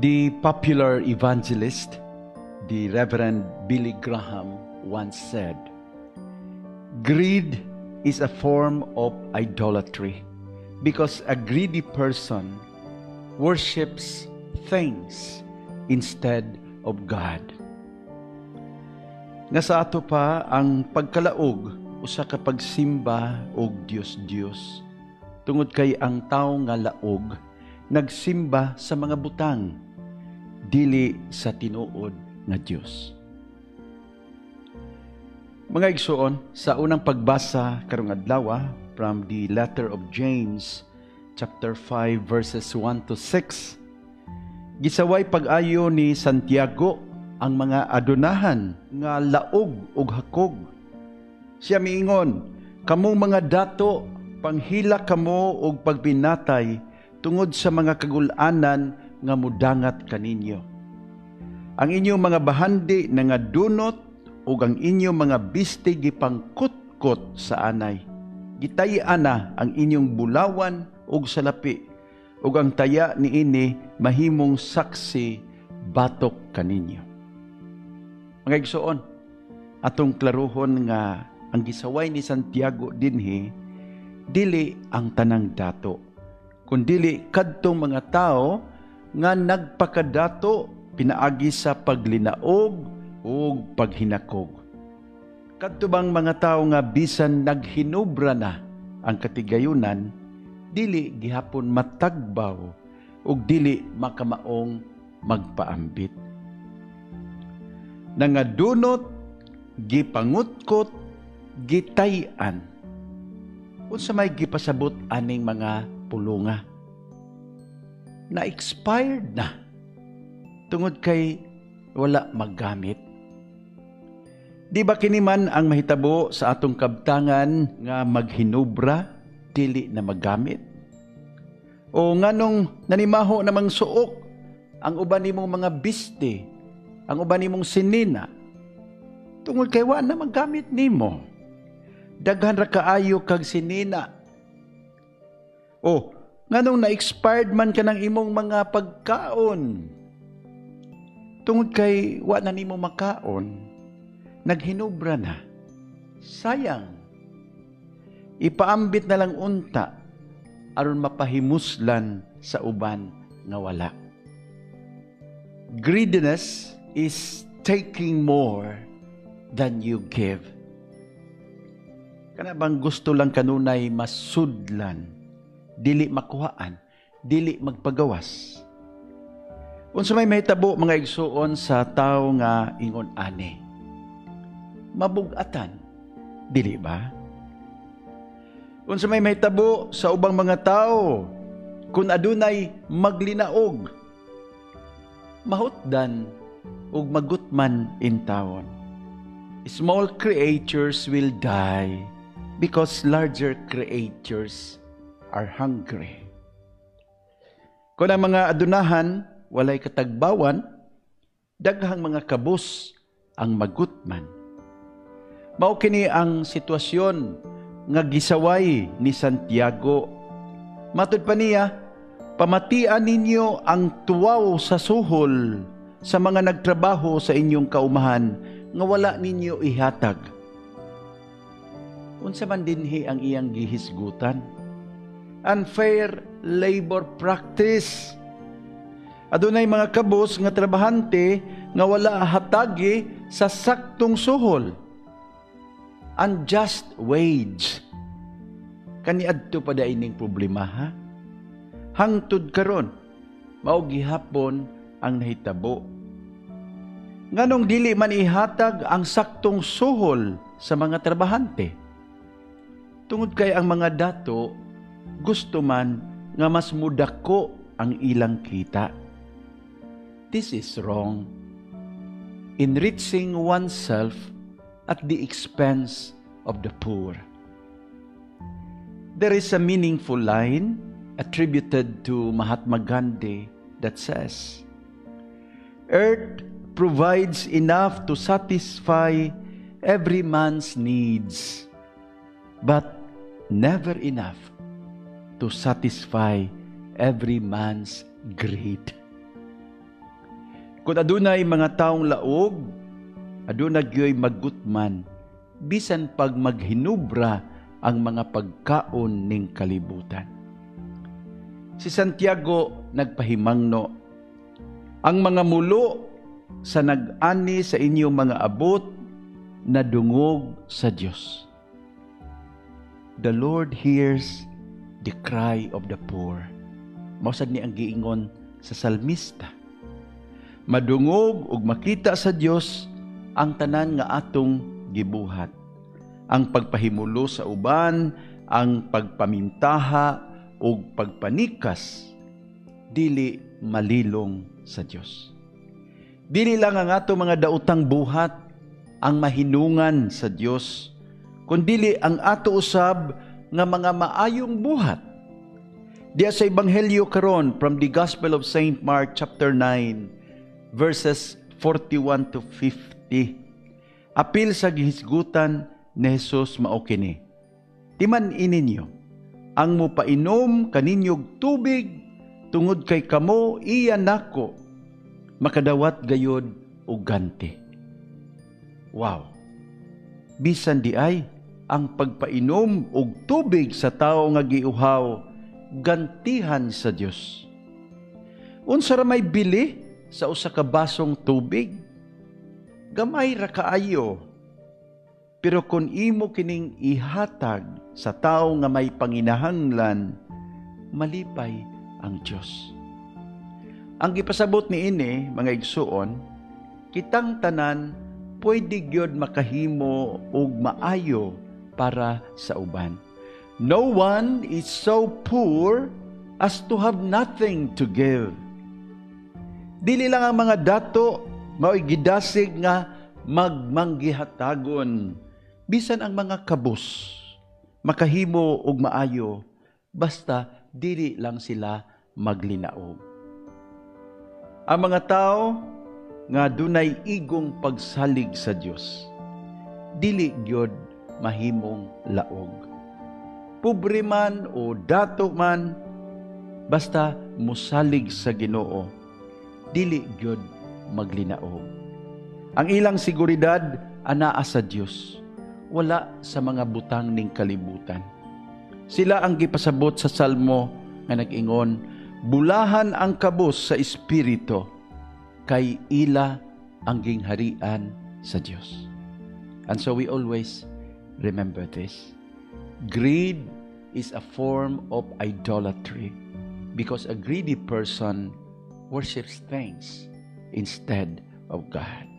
The popular evangelist, the Reverend Billy Graham, once said, "Greed is a form of idolatry because a greedy person worships things instead of God." Nga sa ato pa ang pagkalaog usa ka pagsimba og Dios tungod kay ang tawo nga laog nagsimba sa mga butang dili sa tinuod nga Dios. Mga igsoon, sa unang pagbasa karong adlaw from the letter of James chapter 5 verses 1 to 6, gisaway pag-ayo ni Santiago ang mga adunahan nga laog ug hakog. Siya miingon, "Kamong mga dato, panghila kamo og pagpinatay tungod sa mga kagul-anan nga mudangat kaninyo. Ang inyong mga bahandi na nga dunot ug ang inyong mga biste gipangkutkot sa anay. Gitay-an na ang inyong bulawan ug salapi, ug ang taya niini mahimong saksi batok kaninyo." Mga igsoon, atong klaruhon nga ang gisaway ni Santiago dinhi dili ang tanang dato, kundili kadtong mga tao nga nagpakadato pinaagi sa paglinaog o paghinakog. Kadto bang mga tao nga bisan naghinubra na ang katigayunan, dili gihapon matagbaw ug dili makamaong magpaambit. Nangadunot, gipangutkot, gitay-an. Unsa may gipasabot aning mga pulunga? Na-expired na tungod kay wala maggamit. Di ba kini man ang mahitabo sa atong kabtangan nga maghinubra dili na maggamit? O nganong nanimaho namang suok ang uban nimong mga biste, ang uban nimong sinina, tungod kay wa na maggamit nimo. Daghan ra kaayo kag sinina. O nganong na-expired man ka ng imong mga pagkaon, tungod kay wa na nimo makaon, naghinubra na. Sayang. Ipaambit na lang unta aron mapahimuslan sa uban nga wala. Greediness is taking more than you give. Kana bang gusto lang kanunay masudlan, dili makuhaan, dili magpagawas? Unsa may mahitabo mga igsuon sa tawo nga ingon ani? Mabug-atan, dili ba? Unsa may mahitabo sa ubang mga tawo kun adunay maglinaog, mahutdan ug magutman in tawon. Small creatures will die because larger creatures are hungry. Kung ang mga adunahan walay katagbawan, daghang mga kabus ang magutman. Mao kini ang sitwasyon nga gisaway ni Santiago. Matud pa niya, "Pamatian ninyo ang tuwaw sa suhol sa mga nagtrabaho sa inyong kaumahan nga wala ninyo ihatag." Unsa man dinhi ang iyang gihisgutan? Unfair labor practice. Adunay mga kabus nga trabahante nga wala hatagi sa saktong suhol. Unjust wage. Kaniadto pa da ining problema, ha? Hangtod karon, mao gihapon ang nahitabo. Nganong dili man ihatag ang saktong suhol sa mga trabahante? Tungod kay ang mga dato gusto man nga mas mudako ang ilang kita. This is wrong. Enriching oneself at the expense of the poor. There is a meaningful line attributed to Mahatma Gandhi that says, "Earth provides enough to satisfy every man's needs, but never enough to satisfy every man's greed." Kung adunay mga taong laog, aduna gyoy magutman, bisan pag maghinubra ang mga pagkaon ning kalibutan. Si Santiago nagpahimangno, ang mga mulo sa nag-ani sa inyong mga abot na dungog sa Dios. The Lord hears the cry of the poor. Mausad ni ang giingon sa salmista. Madungog ug makita sa Dios ang tanan nga atong gibuhat. Ang pagpahimulo sa uban, ang pagpamintaha ug pagpanikas, dili malilong sa Dios. Dili lang ang ato mga daotang buhat ang mahinungan sa Dios, kundi ang ato usab nga mga maayong buhat. Diya sa Ebanghelyo karon from the Gospel of Saint Mark chapter 9 verses 41 to 50. Apil sa gihisgutan ni Jesus mao kini. Timan ininyo ang mupainom kaninyog tubig tungod kay kamo iya nako makadawat gayod og ganti. Wow. Bisan di ay ang pagpainom og tubig sa tawo nga giuhaw gantihan sa Dios. Unsa ra may bili sa usa ka basong tubig? Gamay ra kaayo. Pero kung imo kining ihatag sa tawo nga may panginahanglan, malipay ang Dios. Ang gipasabot ni ini, mga igsuon, kitang tanan pwede gyud makahimo og maayo para sa uban. No one is so poor as to have nothing to give. Dili lang ang mga dato mao'y gidasig nga magmanggihatagon. Bisan ang mga kabus makahimo og maayo basta dili lang sila maglinaog. Ang mga tao nga dunay igong pagsalig sa Dios, dili gyud mahimong laog. Pobre man o dato man, basta musalig sa Ginoo, dili gyud maglinaog. Ang ilang seguridad anaa sa Dios, wala sa mga butang ning kalibutan. Sila ang gipasabot sa Salmo nga nag-ingon, bulahan ang kabus sa espiritu, kay ila ang gingharian sa Dios. And so we always remember this. Greed is a form of idolatry because a greedy person worships things instead of God.